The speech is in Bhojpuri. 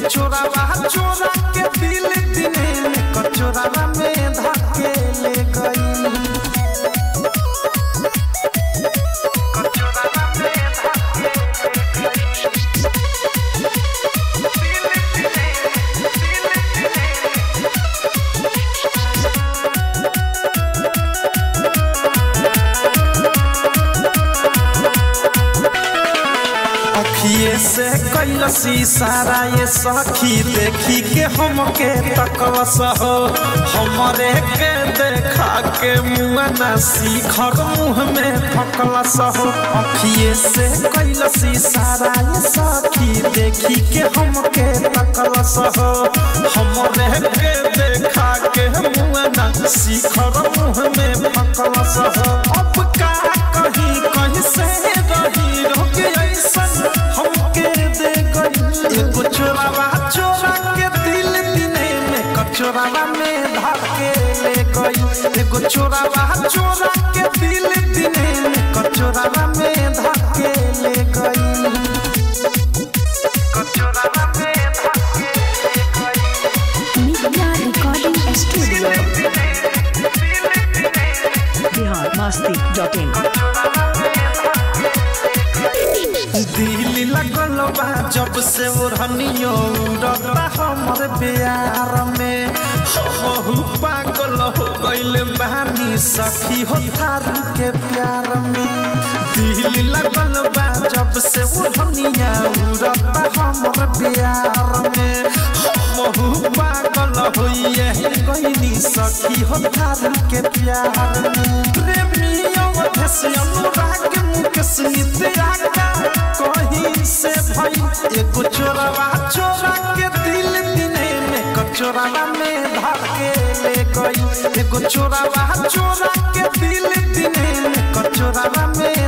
चोरावा चोरा के दिल दिने कचोरावा में धके ले गई अखिए से कैलसी सारा ये सखी देखी के हमके तकलस हो हमरे के देखा के मुँह न सीखर मुँह में फकलस हो अखिए से कैलसी सारा ये सखी देखी के हमके तकलस हो हमरे के देखा के मुँह न सीखर मुँह में फकलस हो अब का कहीं कहीं से रही रोके ऐसा हमके दे गई एगो चोरावा चोरा के दिल दिने में कचोरावा में धके ले गई एगो चोरावा चोरा के दिल दिने में कचोरावा में धके ले गई कचोरावा में धके ले गई नित्या रिकॉर्डिंग स्टूडियो biharmasti.in दिल लगल बा जब से ओढ़नियो उड़ता हमर प्यार में हो पागल हो गइल बानी सखी हो थारू के प्यार में दिल लगल बा जब से ओढ़निया उड़ता हमर प्यार में हो पागल होइए गइनी सखी हो थारू के प्यार में प्रेमियों धस अनुराग मुकेश नित्या कहीं से भाई एगो चोरावा चोरा के दिल दिने में कचोरावा में धके ले गई एगो चोरावा चोरा के दिल दिने में कचोरावा में